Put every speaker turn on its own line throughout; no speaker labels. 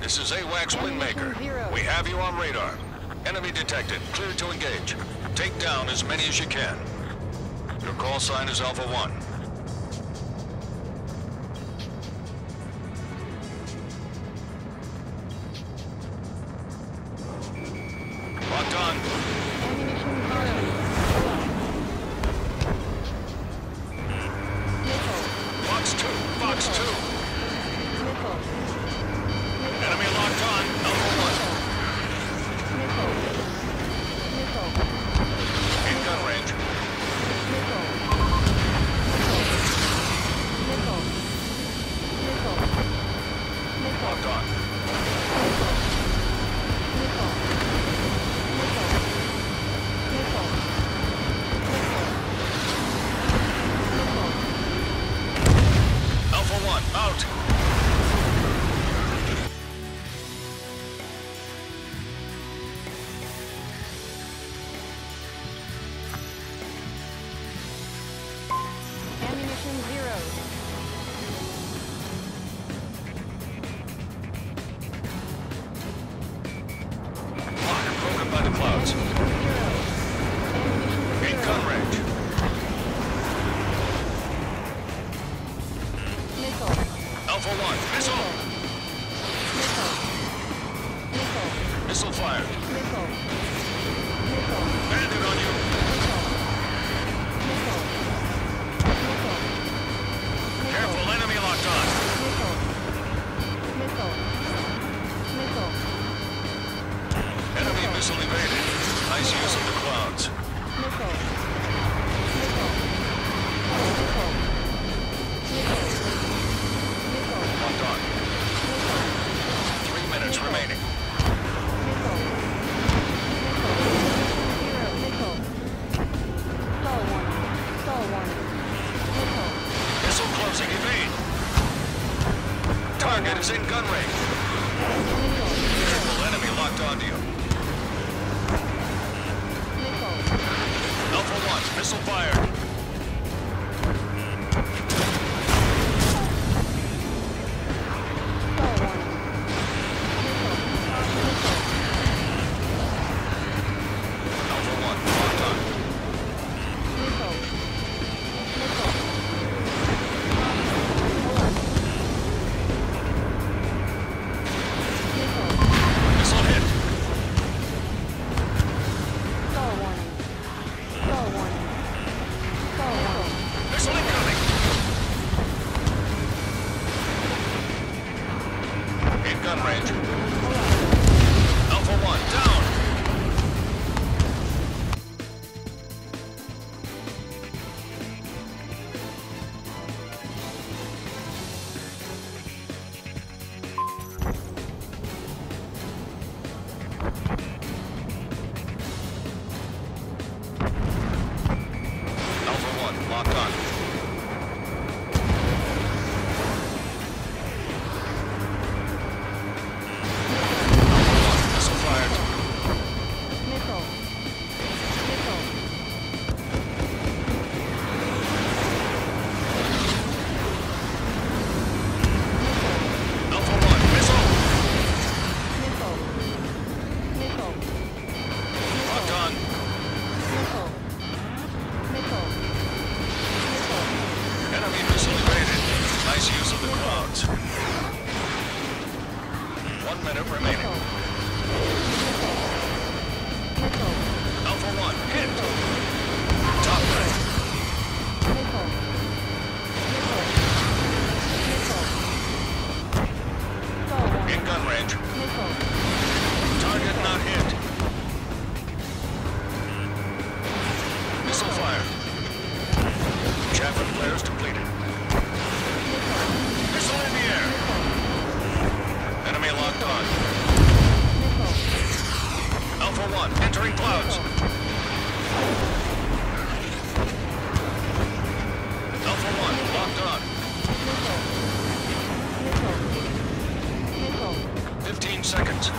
This is AWACS Windmaker. We have you on radar. Enemy detected. Clear to engage. Take down as many as you can. Your call sign is Alpha 1. Locked on. Fox 2. Fox 2. Enemy locked on. Alpha 1. In gun range. Locked on. Alpha 1, out!
Ammunition 0.
Lock broken by the clouds. In gun range. Alpha 1, missile! Missile fired. Bandit on you. Careful, enemy locked on. Enemy missile evaded. Nice use of the clouds. Locked on. 3 minutes remaining. Missile closing, evade. Target is in gun range. Careful, enemy locked onto you. Alpha 1, missile fired. Alpha 1, locked on. Missile hit. Missile incoming. In gun range. Alpha 1, down. Alpha 1, locked on. Alpha 1, missile fired. Alpha 1, missile. Locked on. Enemy missile evaded. Nice use of the clouds. 1 minute remaining. Alpha 1, hit. Top rank. In gun range. Target not hit. Missile fired. Chaff and flares depleted. Missile in the air. Enemy locked on. Alpha 1, entering clouds. Alpha 1, locked on. 15 seconds.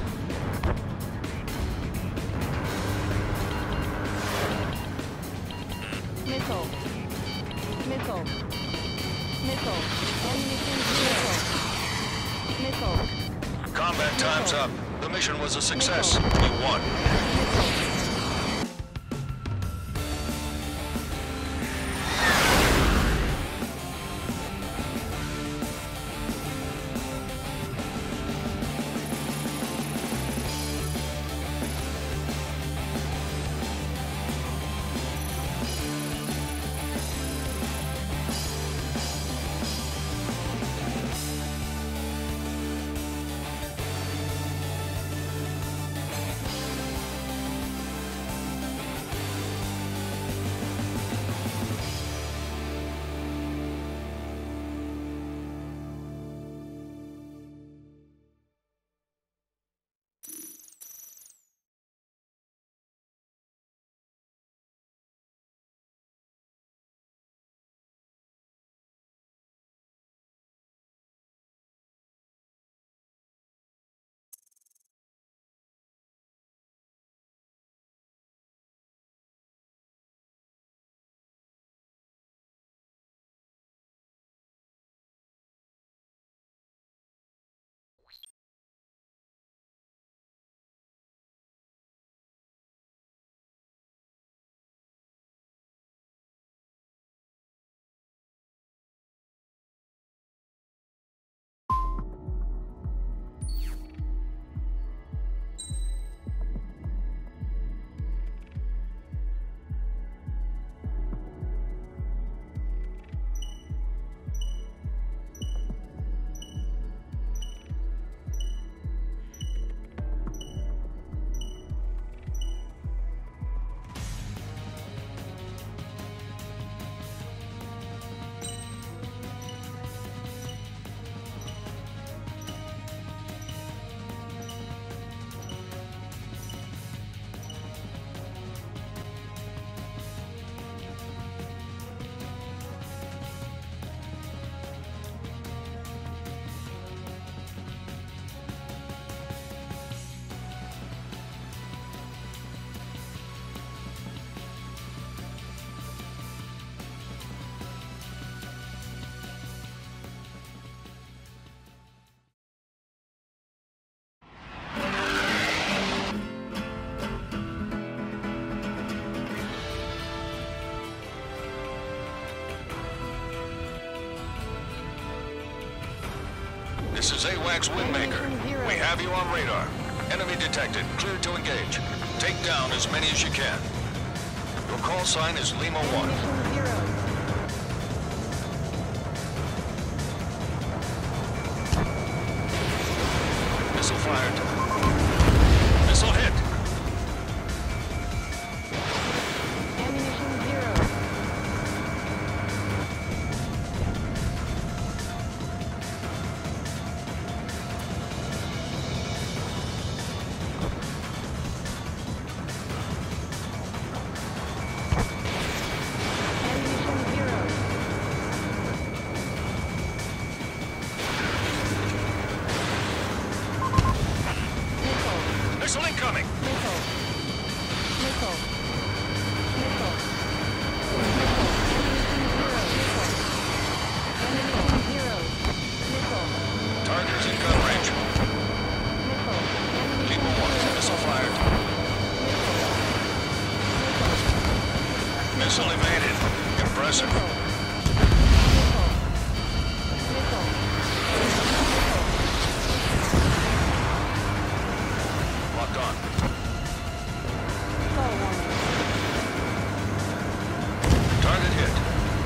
Missile. Ammunition 0. Missile.
Combat time's up. The mission was a success. You won. This is AWACS Windmaker. We have you on radar. Enemy detected. Cleared to engage. Take down as many as you can. Your call sign is Lima 1. Missile fired. Missile hit.
Ammunition 0.
Missile incoming.
Missile. Missile. Missile. Ammunition 0. Missile.
Target's in gun range.
Missile.
Lima 1. Missile fired. Missile evaded. Impressive. Locked on. Target hit.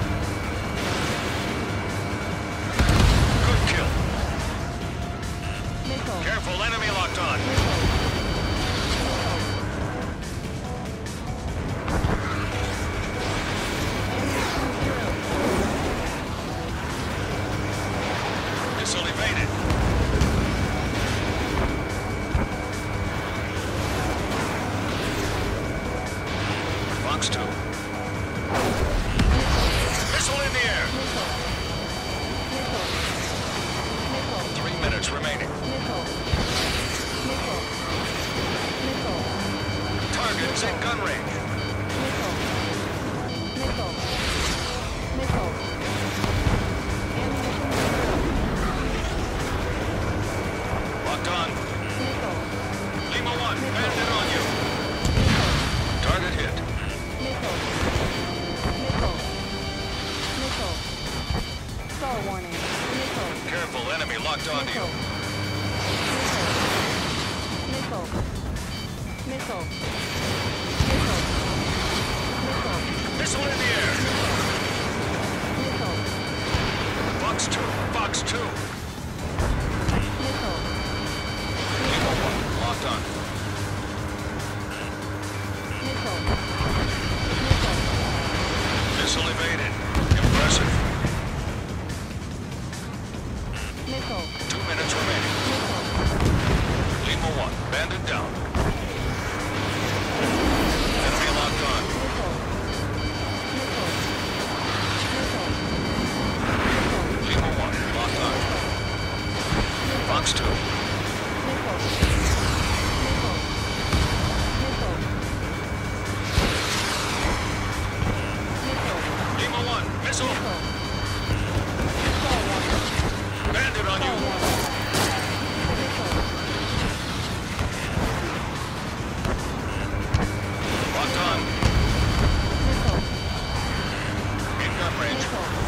Good kill. Careful, enemy locked on. Missile evaded. Fox 2. Missile in the air. 3 minutes remaining. Target's in gun range. Locked on. Missile in the air. Fox 2. Fox 2. Lima 1. Locked on. Missile evaded. Impressive. 2 minutes remaining. Lima 1. Bandit down. Enemy locked on. Lima 1. Locked on. Fox 2. Lima 1. Missile. Bandit on you. Locked on. In gun range.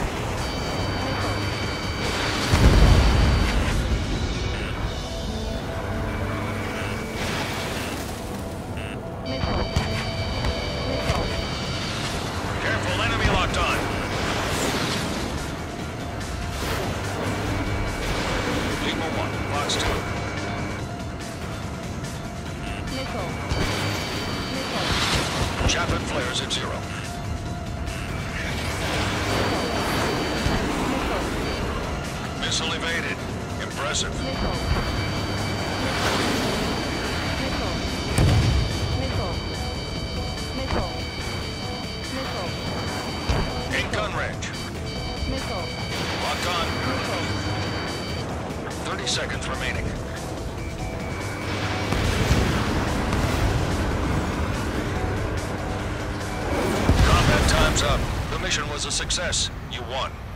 Careful, enemy locked on. Lima 1. Fox 2. Chaffin flares at 0. Missile evaded. Impressive. In gun range. Locked on. 30 seconds remaining. Combat time's up. The mission was a success. You won.